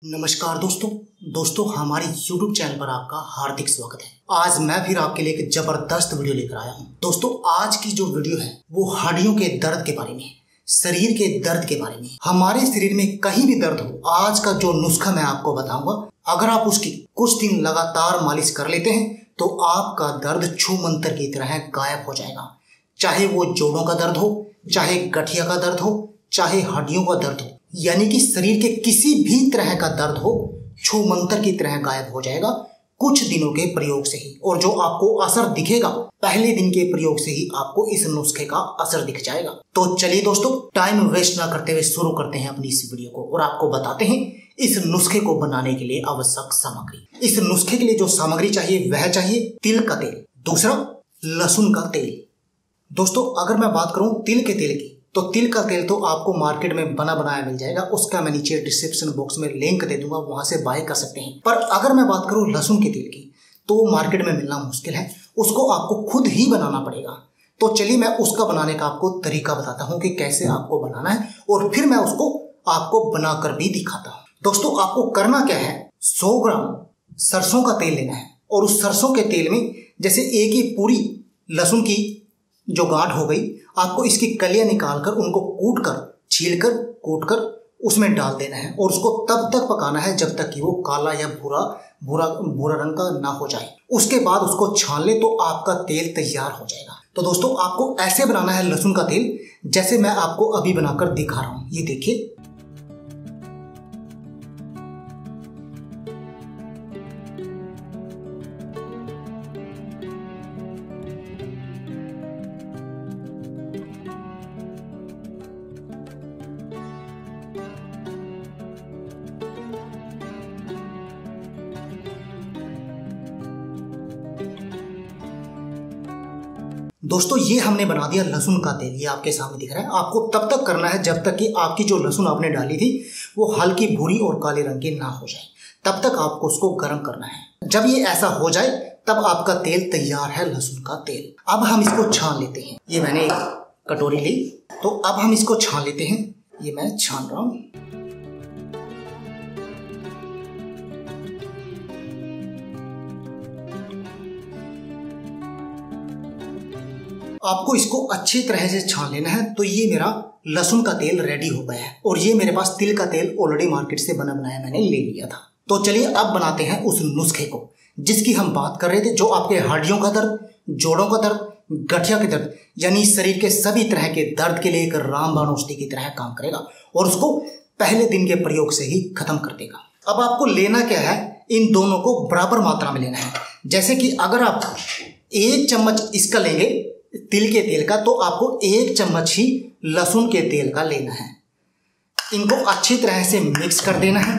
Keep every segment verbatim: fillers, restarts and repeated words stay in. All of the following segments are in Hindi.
नमस्कार दोस्तों दोस्तों हमारे YouTube चैनल पर आपका हार्दिक स्वागत है। आज मैं फिर आपके लिए एक जबरदस्त वीडियो लेकर आया हूँ। दोस्तों आज की जो वीडियो है वो हड्डियों के दर्द के बारे में है, शरीर के दर्द के बारे में। हमारे शरीर में कहीं भी दर्द हो, आज का जो नुस्खा मैं आपको बताऊंगा, अगर आप उसकी कुछ दिन लगातार मालिश कर लेते हैं तो आपका दर्द छू मंतर की तरह गायब हो जाएगा। चाहे वो जोड़ों का दर्द हो, चाहे गठिया का दर्द हो, चाहे हड्डियों का दर्द हो, यानी कि शरीर के किसी भी तरह का दर्द हो, छू मंतर की तरह गायब हो जाएगा कुछ दिनों के प्रयोग से ही। और जो आपको असर दिखेगा पहले दिन के प्रयोग से ही आपको इस नुस्खे का असर दिख जाएगा। तो चलिए दोस्तों टाइम वेस्ट ना करते हुए शुरू करते हैं अपनी इस वीडियो को और आपको बताते हैं इस नुस्खे को बनाने के लिए आवश्यक सामग्री। इस नुस्खे के लिए जो सामग्री चाहिए वह चाहिए तिल का तेल, दूसरा लहसुन का तेल। दोस्तों अगर मैं बात करूं तिल के तेल की, तो तिल का तेल तो आपको मार्केट में बना बनाया मिल जाएगा, उसका मैं नीचे डिस्क्रिप्शन बॉक्स में लिंक दे दूंगा, वहां से बाय कर सकते हैं। पर अगर मैं बात करूं लहसुन के तेल की तो मार्केट में मिलना मुश्किल है, उसको आपको खुद ही बनाना पड़ेगा। तो चलिए मैं उसका बनाने का आपको तरीका बताता हूं कि कैसे आपको बनाना है और फिर मैं उसको आपको बनाकर भी दिखाता हूं। दोस्तों आपको करना क्या है, सौ ग्राम सरसों का तेल लेना है और उस सरसों के तेल में जैसे एक ही पूरी लहसुन की जो गांठ हो गई, आपको इसकी कलियां निकालकर उनको कूट कर छीलकर कूट कर उसमें डाल देना है और उसको तब तक पकाना है जब तक कि वो काला या भूरा भूरा भूरा रंग का ना हो जाए। उसके बाद उसको छान ले तो आपका तेल तैयार हो जाएगा। तो दोस्तों आपको ऐसे बनाना है लहसुन का तेल जैसे मैं आपको अभी बनाकर दिखा रहा हूं। ये देखिए, दोस्तों ये हमने बना दिया लहसुन का तेल, ये आपके सामने दिख रहा है। आपको तब तक करना है जब तक कि आपकी जो लहसुन आपने डाली थी वो हल्की भूरी और काले रंग की ना हो जाए, तब तक आपको उसको गर्म करना है। जब ये ऐसा हो जाए तब आपका तेल तैयार है, लहसुन का तेल। अब हम इसको छान लेते हैं। ये मैंने एक कटोरी ली, तो अब हम इसको छान लेते हैं। ये मैं छान रहा हूँ। आपको इसको अच्छी तरह से छान लेना है। तो ये मेरा लहसुन का तेल रेडी हो गया है और ये मेरे पास तिल का तेल ऑलरेडी मार्केट से बना बनाया मैंने ले लिया था। तो चलिए अब बनाते हैं उस नुस्खे को जिसकी हम बात कर रहे थे, जो आपके हड्डियों का दर्द, जोड़ों का दर्द, गठिया के दर्द, यानी शरीर के सभी तरह के दर्द के लिए एक रामबाण औषधि की तरह काम करेगा और उसको पहले दिन के प्रयोग से ही खत्म कर देगा। अब आपको लेना क्या है, इन दोनों को बराबर मात्रा में लेना है। जैसे कि अगर आप एक चम्मच इसका लेंगे तिल के तेल का, तो आपको एक चम्मच ही लहसुन के तेल का लेना है। इनको अच्छी तरह से मिक्स कर देना है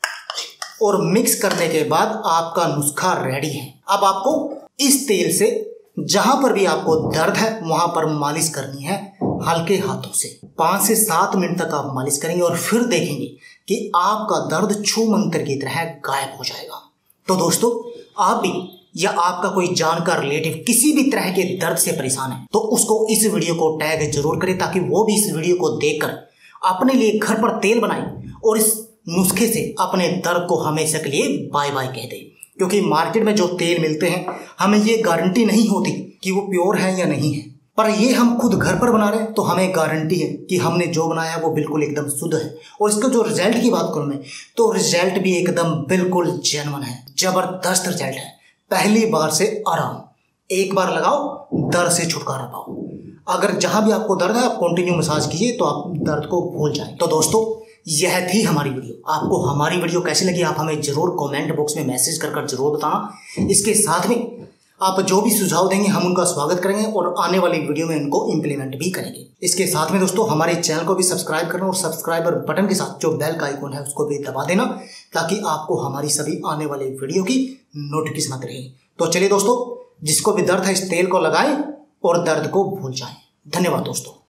और मिक्स करने के बाद आपका नुस्खा रेडी है। अब आपको इस तेल से जहां पर भी आपको दर्द है वहां पर मालिश करनी है हल्के हाथों से। पांच से सात मिनट तक आप मालिश करेंगे और फिर देखेंगे कि आपका दर्द छू मंतर की तरह गायब हो जाएगा। तो दोस्तों आप भी या आपका कोई जानकार रिलेटिव किसी भी तरह के दर्द से परेशान है तो उसको इस वीडियो को टैग जरूर करें ताकि वो भी इस वीडियो को देखकर अपने लिए घर पर तेल बनाए और इस नुस्खे से अपने दर्द को हमेशा के लिए बाय बाय कह दे। क्योंकि मार्केट में जो तेल मिलते हैं हमें ये गारंटी नहीं होती कि वो प्योर है या नहीं है, पर ये हम खुद घर पर बना रहे हैं तो हमें गारंटी है कि हमने जो बनाया है वो बिल्कुल एकदम शुद्ध है। और इसका जो रिजल्ट की बात करूं मैं, तो रिजल्ट भी एकदम बिल्कुल जेन्युइन है, जबरदस्त रिजल्ट है। पहली बार से आराम, एक बार लगाओ दर्द से छुटकारा पाओ। अगर जहां भी आपको दर्द है आप कंटिन्यू मसाज कीजिए तो आप दर्द को भूल जाएं। तो दोस्तों यह थी हमारी वीडियो। आपको हमारी वीडियो कैसी लगी आप हमें जरूर कमेंट बॉक्स में मैसेज कर कर जरूर बताना। इसके साथ में आप जो भी सुझाव देंगे हम उनका स्वागत करेंगे और आने वाली वीडियो में इनको इम्प्लीमेंट भी करेंगे। इसके साथ में दोस्तों हमारे चैनल को भी सब्सक्राइब करना और सब्सक्राइबर बटन के साथ जो बेल का आइकॉन है उसको भी दबा देना ताकि आपको हमारी सभी आने वाली वीडियो की नोटिफिकेशन आती रहे। तो चलिए दोस्तों, जिसको भी दर्द है इस तेल को लगाएं और दर्द को भूल जाएं। धन्यवाद दोस्तों।